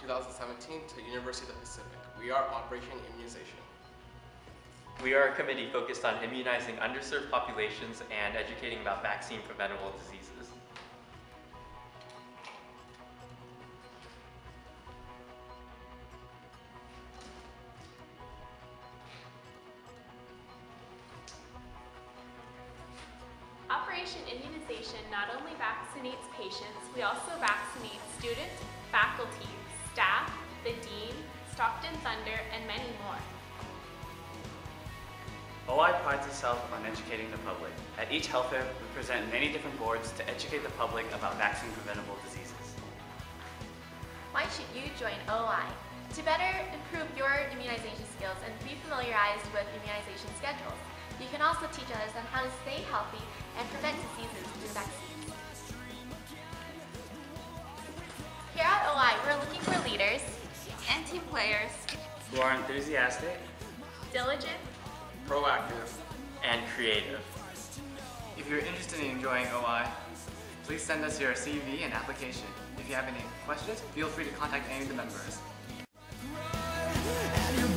2017 to University of the Pacific. We are Operation Immunization. We are a committee focused on immunizing underserved populations and educating about vaccine-preventable diseases. Operation Immunization not only vaccinates patients, we also vaccinate students, faculty, staff, the dean, Stockton Thunder, and many more. OI prides itself on educating the public. At each health fair, we present many different boards to educate the public about vaccine-preventable diseases. Why should you join OI? To better improve your immunization skills and be familiarized with immunization schedules. You can also teach others on how to stay healthy and prevent diseases through vaccines. Here at OI, we're looking for leaders and team players Who are enthusiastic, diligent, Proactive. And creative. If you're interested in joining OI, please send us your CV and application. If you have any questions, feel free to contact any of the members.